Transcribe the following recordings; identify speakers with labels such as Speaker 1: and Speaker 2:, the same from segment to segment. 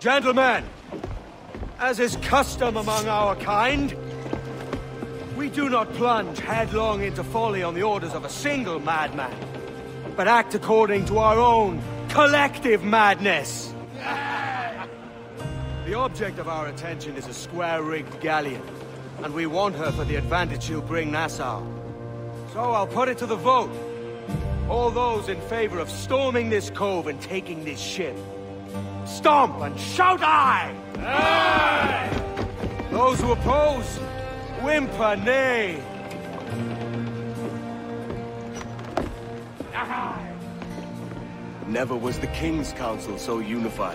Speaker 1: Gentlemen, as is custom among our kind, we do not plunge headlong into folly on the orders of a single madman, but act according to our own collective madness. The object of our attention is a square-rigged galleon, and we want her for the advantage she'll bring Nassau. So I'll put it to the vote. All those in favor of storming this cove and taking this ship, stomp and shout aye! Aye! Those who oppose, whimper nay. Aye!
Speaker 2: Never was the King's Council so unified.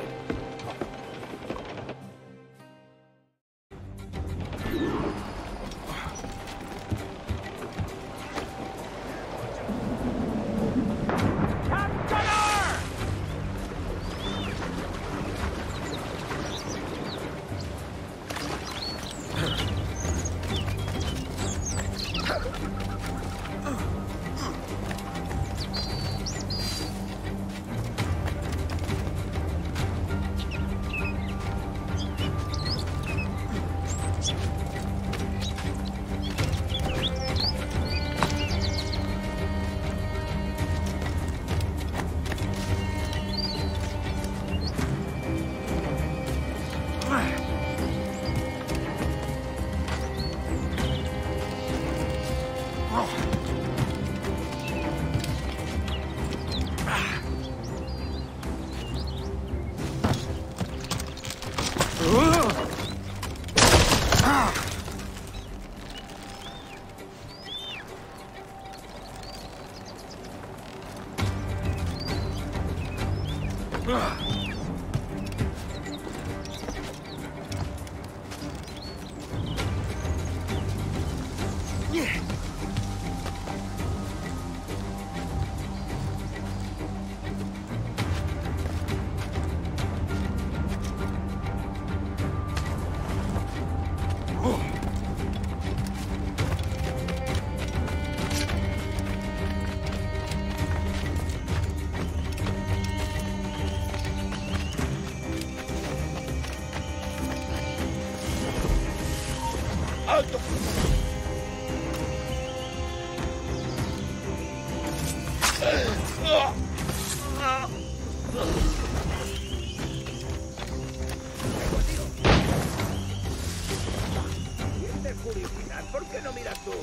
Speaker 3: ¿Por qué no miras tú?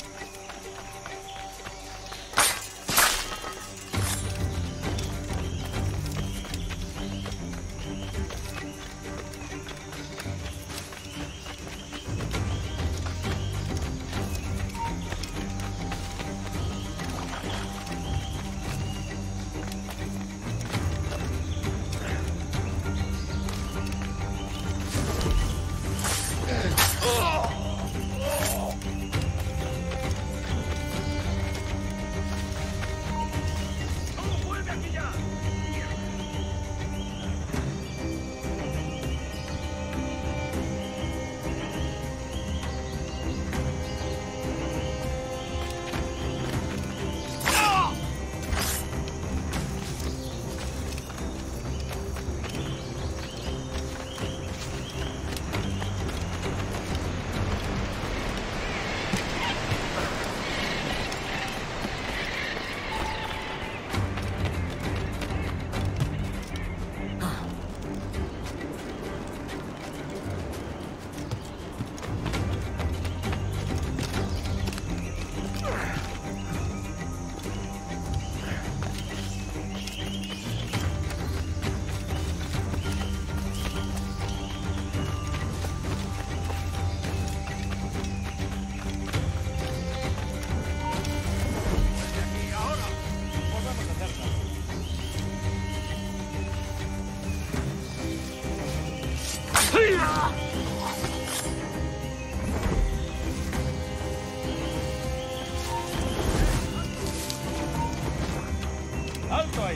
Speaker 1: ¡Alto ahí!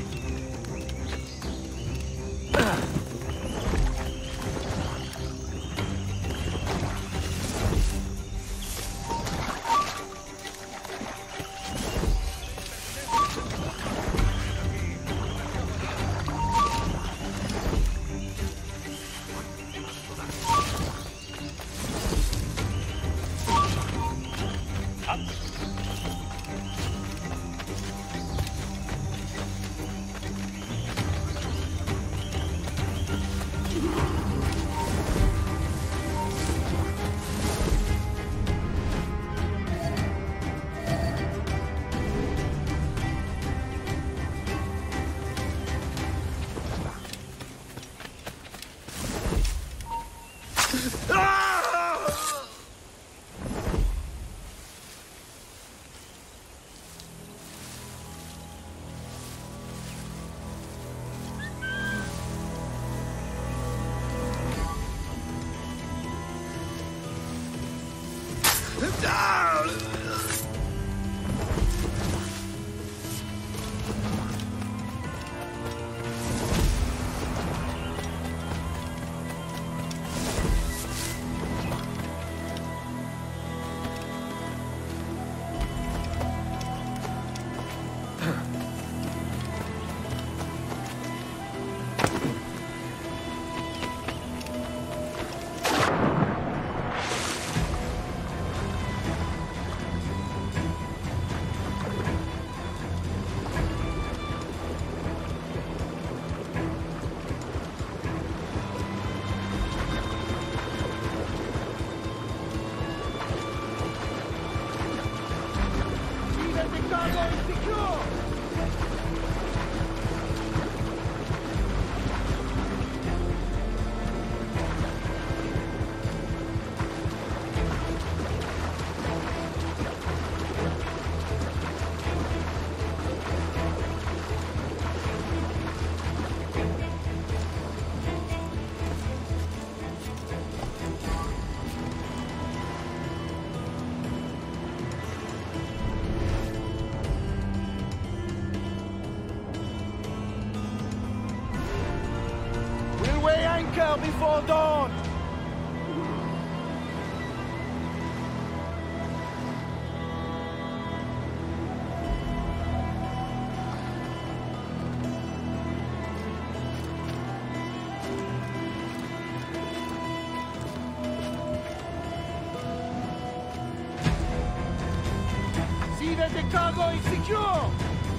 Speaker 2: bunker before dawn!
Speaker 3: See that the cargo is secure!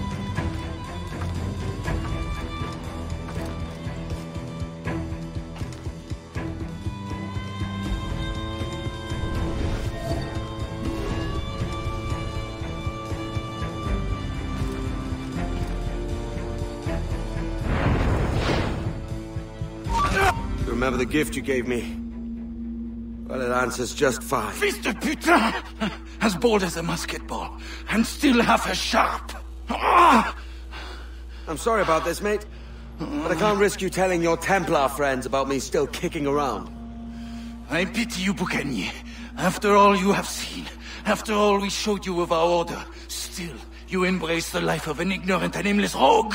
Speaker 1: Remember the gift you gave me? Well, it answers just fine.
Speaker 4: Fils de putain! As bold as a musket ball, and still half as sharp. Ah!
Speaker 1: I'm sorry about this, mate. But I can't risk you telling your Templar friends about me still kicking around.
Speaker 4: I pity you, Bucanier. After all you have seen, after all we showed you of our order, still you embrace the life of an ignorant and aimless rogue.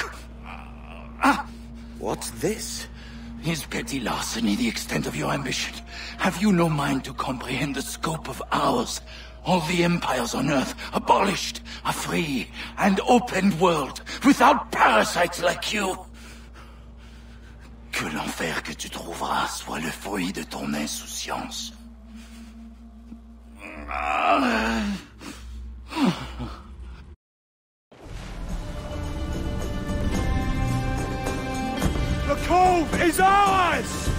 Speaker 1: What's this?
Speaker 4: Is petty larceny the extent of your ambition? Have you no mind to comprehend the scope of ours? All the empires on Earth abolished, a free and open world, without parasites like you. Que l'enfer que tu trouveras soit le fruit de ton insouciance.
Speaker 2: The cove is ours!